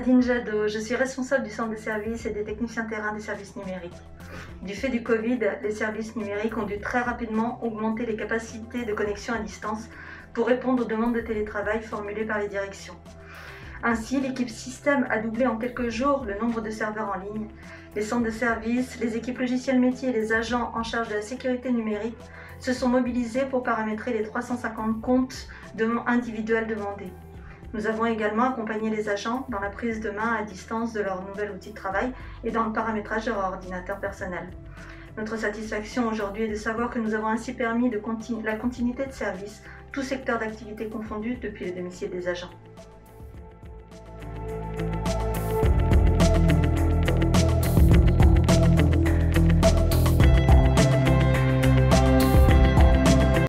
Nadine Jadot, je suis responsable du centre de services et des techniciens terrain des services numériques. Du fait du Covid, les services numériques ont dû très rapidement augmenter les capacités de connexion à distance pour répondre aux demandes de télétravail formulées par les directions. Ainsi, l'équipe système a doublé en quelques jours le nombre de serveurs en ligne. Les centres de services, les équipes logiciels métiers et les agents en charge de la sécurité numérique se sont mobilisés pour paramétrer les 350 comptes individuels demandés. Nous avons également accompagné les agents dans la prise de main à distance de leur nouvel outil de travail et dans le paramétrage de leur ordinateur personnel. Notre satisfaction aujourd'hui est de savoir que nous avons ainsi permis la continuité de service, tous secteurs d'activité confondus, depuis le domicile des agents.